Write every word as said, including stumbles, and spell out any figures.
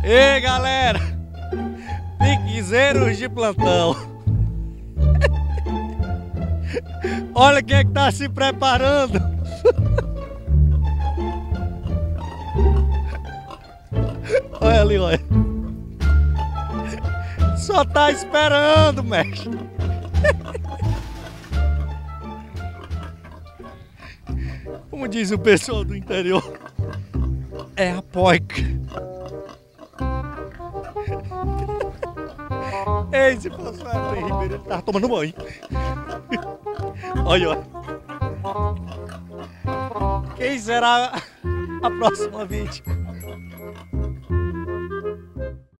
Ei, galera! Piquezeiros de plantão. Olha quem é que tá se preparando. Olha ali, olha. Só tá esperando, mestre. Como diz o pessoal do interior, é a poica. Ei, se fosse o Efraim Ribeiro, ele tava tomando banho. Olha, olha. Quem será a próxima vítima?